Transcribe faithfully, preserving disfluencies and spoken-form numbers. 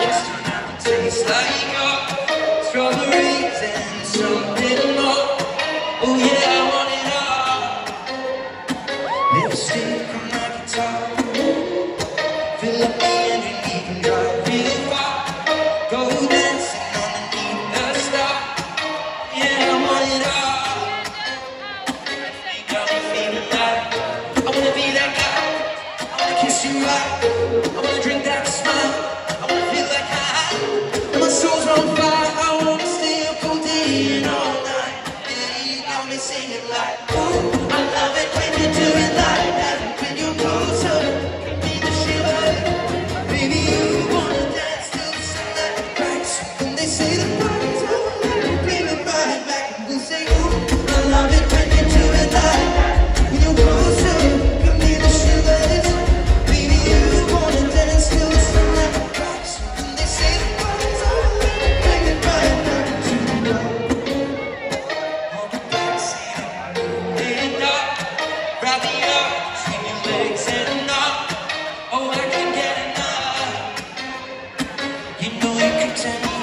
Tastes like your strawberries and something more. Oh yeah, I want it all. Lipstick on my guitar, fill up the engine, we can drive real far. Go dancing underneath the star. Yeah, I want it all. You got me feeling like I wanna be that guy. I wanna kiss you right. I wanna drink that smile. I wanna feel like high. And my soul's on fire. I wanna stay up all day and all night. Yeah, you got me singing like, ooh, I love it when you do it like that. When you close up, give me the shivers. Baby, you wanna dance till the sunlight cracks. When they say the party's over, bring it right back. And we'll say, ooh, I love it when you do it like that. When you close up, give me the shivers. Baby, you wanna dance till the sunlight cracks. When they say the party's over, bring it right back to love. On the backseat of my head dark, grab me up between your legs and knock. Oh, I can't get enough. You know you can tell me